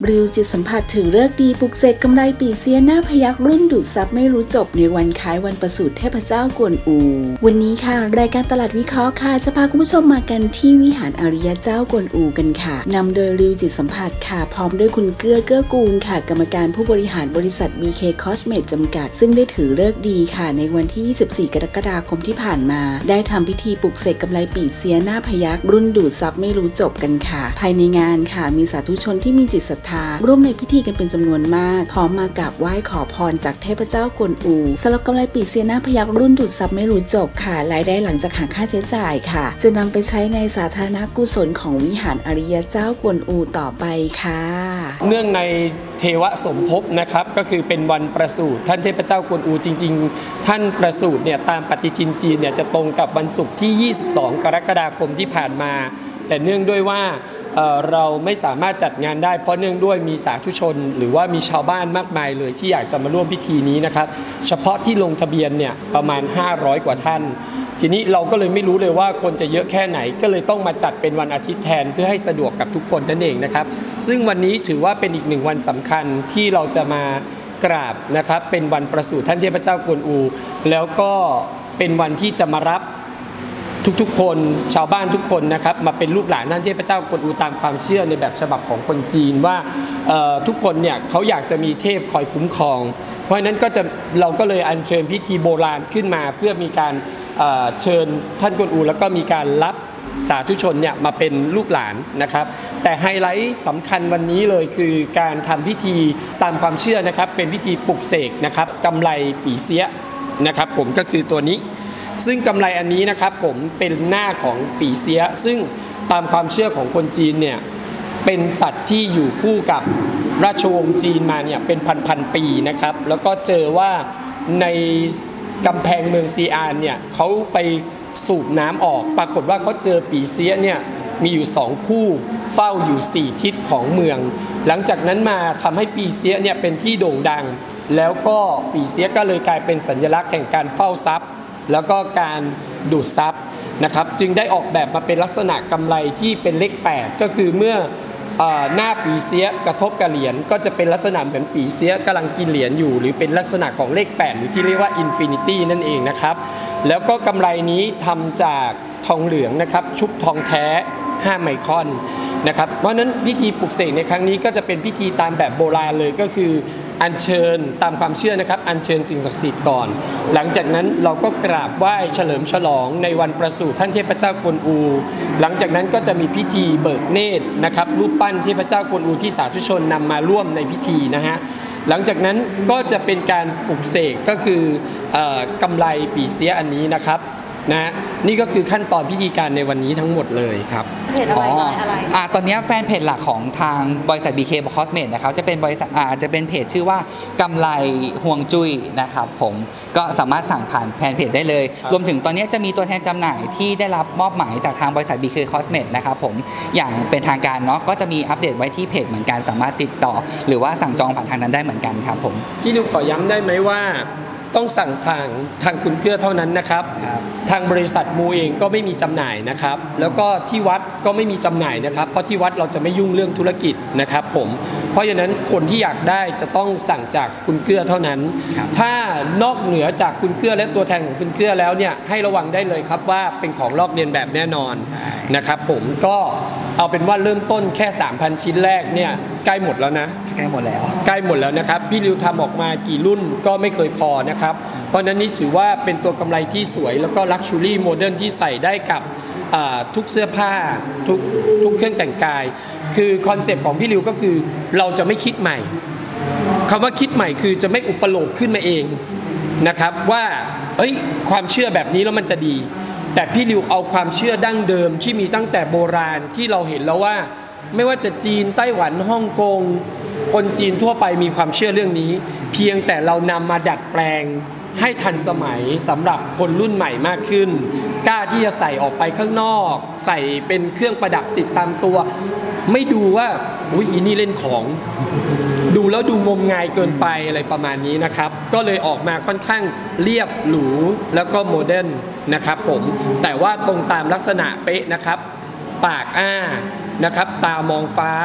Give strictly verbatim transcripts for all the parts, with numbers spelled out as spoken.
ริวจิตสัมผัสถึงฤกษ์ดีปลุกเสกกำไรปีเสียหน้าพยักรุ่นดูดซับไม่รู้จบในวันคล้ายวันประสูติเทพเจ้ากวนอูวันนี้ค่ะรายการตลาดวิเคราะห์ค่ะจะพาคุณผู้ชมมากันที่วิหารอริยเจ้ากวนอูกันค่ะนำโดยริวจิตสัมผัสค่ะพร้อมด้วยคุณเกื้อเกื้อกูลค่ะกรรมการผู้บริหารบริษัท บี เค Cosmetics จำกัดซึ่งได้ถือฤกษ์ดีค่ะในวันที่ยี่สิบสี่กรกฎาคมที่ผ่านมาได้ทำพิธีปลุกเสกกำไรปีเสียหน้าพยักรุ่นดูดซับไม่รู้จบกันค่ะภายในงานค่ะมีสาธุชนที่มีจิตศรัทธาร่วมในพิธีกันเป็นจำนวนมากพร้อมมากราบไหว้ขอพรจากเทพเจ้ากวนอูสำหรับกำไรปีเสียหน้าพยักรุ่นดูดซับไม่รู้จบค่ะรายได้หลังจากหักค่าใช้จ่ายค่ะจะนำไปใช้ในสาธารณกุศลของวิหารอริยเจ้ากวนอูต่อไปค่ะเนื่องในเทวสมภพนะครับก็คือเป็นวันประสูติท่านเทพเจ้ากวนอูจริงๆท่านประสูติเนี่ยตามปฏิทินจีนเนี่ยจะตรงกับวันศุกร์ที่ยี่สิบสองกรกฎาคมที่ผ่านมาแต่เนื่องด้วยว่า เ, เราไม่สามารถจัดงานได้เพราะเนื่องด้วยมีสาธุชนหรือว่ามีชาวบ้านมากมายเลยที่อยากจะมาร่วมพิธีนี้นะครับเฉพาะที่ลงทะเบียนเนี่ยประมาณห้าร้อยกว่าท่านทีนี้เราก็เลยไม่รู้เลยว่าคนจะเยอะแค่ไหนก็เลยต้องมาจัดเป็นวันอาทิตย์แทนเพื่อให้สะดวกกับทุกคนนั่นเองนะครับซึ่งวันนี้ถือว่าเป็นอีกหนึ่งวันสำคัญที่เราจะมากราบนะครับเป็นวันประสูติท่านเทพเจ้ากวนอูแล้วก็เป็นวันที่จะมารับทุกๆคนชาวบ้านทุกคนนะครับมาเป็นลูกหลานท่านเทพเจ้ากวนอูตามความเชื่อในแบบฉบับของคนจีนว่าทุกคนเนี่ยเขาอยากจะมีเทพคอยคุ้มครองเพราะฉะนั้นก็จะเราก็เลยอัญเชิญพิธีโบราณขึ้นมาเพื่อมีการเชิญท่านกวนอูแล้วก็มีการรับสาธุชนเนี่ยมาเป็นลูกหลานนะครับแต่ไฮไลท์สำคัญวันนี้เลยคือการทำพิธีตามความเชื่อนะครับเป็นพิธีปลุกเสกนะครับกำไรปีเสียนะครับผมก็คือตัวนี้ซึ่งกำไรอันนี้นะครับผมเป็นหน้าของปีเสียซึ่งตามความเชื่อของคนจีนเนี่ยเป็นสัตว์ที่อยู่คู่กับราชวงศ์จีนมาเนี่ยเป็นพันๆปีนะครับแล้วก็เจอว่าในกำแพงเมืองซีอานเนี่ยเขาไปสูบน้ำออกปรากฏว่าเขาเจอปีเสียเนี่ยมีอยู่สองคู่เฝ้าอยู่สี่ทิศของเมืองหลังจากนั้นมาทำให้ปีเสียเนี่ยเป็นที่โด่งดังแล้วก็ปีเสียก็เลยกลายเป็นสัญลักษณ์แห่งการเฝ้าทรัพย์แล้วก็การดูดซับนะครับจึงได้ออกแบบมาเป็นลักษณะกำไรที่เป็นเลขแปดก็คือเมื่อหน้าปีเสียกระทบกับเหรียญก็จะเป็นลักษณะเหมือนปีเสียกำลังกินเหรียญอยู่หรือเป็นลักษณะของเลขแปดหรือที่เรียกว่าอินฟินิตี้นั่นเองนะครับแล้วก็กำไรนี้ทำจากทองเหลืองนะครับชุบทองแท้ห้าไมครอนนะครับเพราะฉะนั้นพิธีปลุกเสกในครั้งนี้ก็จะเป็นพิธีตามแบบโบราณเลยก็คืออัญเชิญตามความเชื่อนะครับอัญเชิญสิ่งศักดิ์สิทธิ์ก่อนหลังจากนั้นเราก็กราบไหว้เฉลิมฉลองในวันประสูติท่านเทพเจ้ากวนอูหลังจากนั้นก็จะมีพิธีเบิกเนตรนะครับรูปปั้นเทพเจ้ากวนอูที่สาธุชนนำมาร่วมในพิธีนะฮะหลังจากนั้นก็จะเป็นการปลุกเสกก็คือกำไรปีเสียอันนี้นะครับนะนี่ก็คือขั้นตอนพิธีการในวันนี้ทั้งหมดเลยครับเพจอะไรอะไรอ่าตอนนี้แฟนเพจหลักของทางบริษัท บี เค Cosmetics นะครับจะเป็นบริษัทอ่าจะเป็นเพจชื่อว่ากำไรห่วงจุ้ยนะครับผมก็สามารถสั่งผ่านแฟนเพจได้เลยรวมถึงตอนนี้จะมีตัวแทนจำหน่ายที่ได้รับมอบหมายจากทางบริษัท บี เค Cosmetics นะครับผมอย่างเป็นทางการเนาะก็จะมีอัปเดตไว้ที่เพจเหมือนกันสามารถติดต่อหรือว่าสั่งจองผ่านทางนั้นได้เหมือนกันครับผมพี่ลูกขอย้ำได้ไหมว่าต้องสั่งทางทางคุณเกื้อเท่านั้นนะครับทางบริษัทมูเองก็ไม่มีจำหน่ายนะครับแล้วก็ที่วัดก็ไม่มีจำหน่ายนะครับเพราะที่วัดเราจะไม่ยุ่งเรื่องธุรกิจนะครับผมเพราะฉะนั้นคนที่อยากได้จะต้องสั่งจากคุณเกื้อเท่านั้นถ้านอกเหนือจากคุณเกื้อและตัวแทนของคุณเกื้อแล้วเนี่ยให้ระวังได้เลยครับว่าเป็นของลอกเลียนแบบแน่นอนนะครับผมก็เอาเป็นว่าเริ่มต้นแค่ สามพัน ชิ้นแรกเนี่ยใกล้หมดแล้วนะใกล้หมดแล้วใกล้หมดแล้วนะครับพี่ริวทำออกมากี่รุ่นก็ไม่เคยพอนะครับเพราะนั้นนี่ถือว่าเป็นตัวกำไรที่สวยแล้วก็ลักชัวรี่โมเดิร์นที่ใส่ได้กับทุกเสื้อผ้าทุกทุกเครื่องแต่งกายคือคอนเซปต์ของพี่ริวก็คือเราจะไม่คิดใหม่คำว่าคิดใหม่คือจะไม่อุปโลกขึ้นมาเองนะครับว่าเอ้ยความเชื่อแบบนี้แล้วมันจะดีแต่พี่ริวเอาความเชื่อดั้งเดิมที่มีตั้งแต่โบราณที่เราเห็นแล้วว่าไม่ว่าจะจีนไต้หวันฮ่องกงคนจีนทั่วไปมีความเชื่อเรื่องนี้เพียงแต่เรานำมาดัดแปลงให้ทันสมัยสำหรับคนรุ่นใหม่มากขึ้นกล้าที่จะใส่ออกไปข้างนอกใส่เป็นเครื่องประดับติดตามตัวไม่ดูว่าอุ๊ยอีนี่เล่นของดูแล้วดูงมงายเกินไปอะไรประมาณนี้นะครับก็เลยออกมาค่อนข้างเรียบหรูแล้วก็โมเดิร์นนะครับผมแต่ว่าตรงตามลักษณะเป๊ะนะครับปากอ้านะครับตามองฟ้า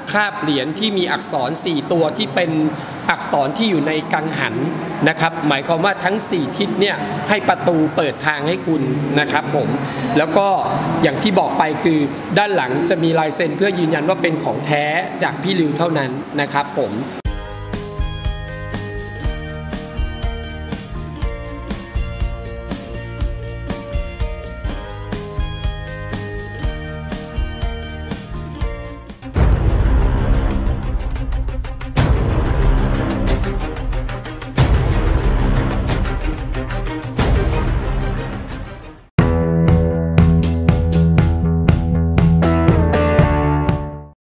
คาบเหรียญที่มีอักษรสี่ตัวที่เป็นอักษรที่อยู่ในกังหันนะครับหมายความว่าทั้งสี่ทิศเนี่ยให้ประตูเปิดทางให้คุณนะครับผมแล้วก็อย่างที่บอกไปคือด้านหลังจะมีลายเซ็นเพื่อยืนยันว่าเป็นของแท้จากพี่ริวเท่านั้นนะครับผม